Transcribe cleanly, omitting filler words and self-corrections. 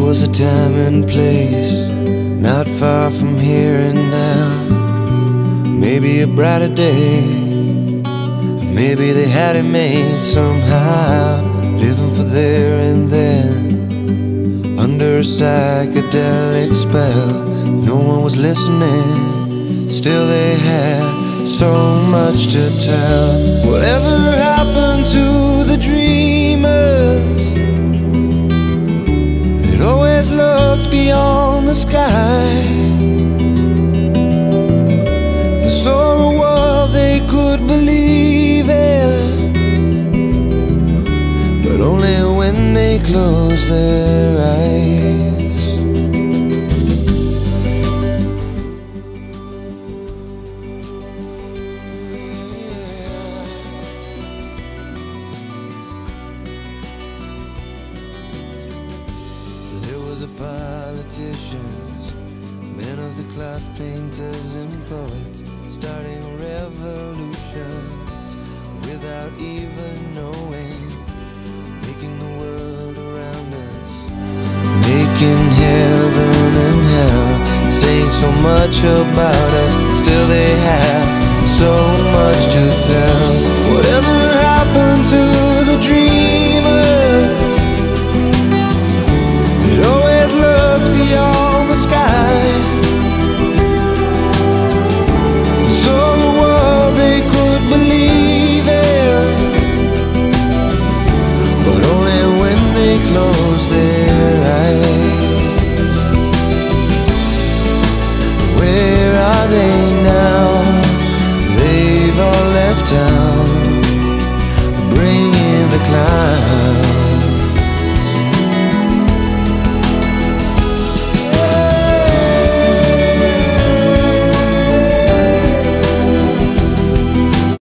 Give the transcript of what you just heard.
was a time and place not far from here and now. Maybe a brighter day, maybe they had it made somehow. Living for there and then, under a psychedelic spell. No one was listening, still they had so much to tell. Whatever happened to the dreamers that always looked beyond the sky and saw a world they could believe in, but only when they closed their eyes. There were the politicians, men of the cloth painters and poets, starting revolutions without even knowing, making the world around us, making heaven and hell, saying so much about us. Still they have